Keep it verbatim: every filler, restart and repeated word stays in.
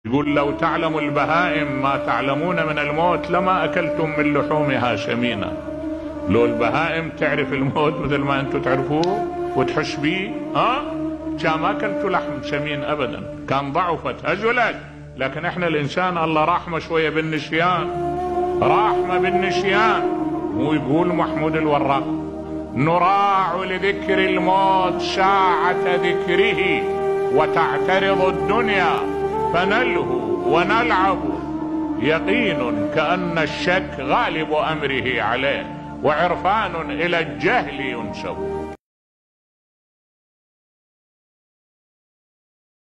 يقول لو تعلم البهائم ما تعلمون من الموت لما أكلتم من لحومها شمينا. لو البهائم تعرف الموت مثل ما أنتم تعرفوه وتحش بيه ها كان ما أكلتوا لحم شمين أبدا، كان ضعفت هزلت. لكن احنا الإنسان الله رحمة شوية بالنسيان، رحمة بالنسيان. هو يقول محمود الوراق نراع لذكر الموت ساعة ذكره وتعترض الدنيا فنلهو ونلعب، يقين كأن الشك غالب أمره عليه وعرفان إلى الجهل ينسب.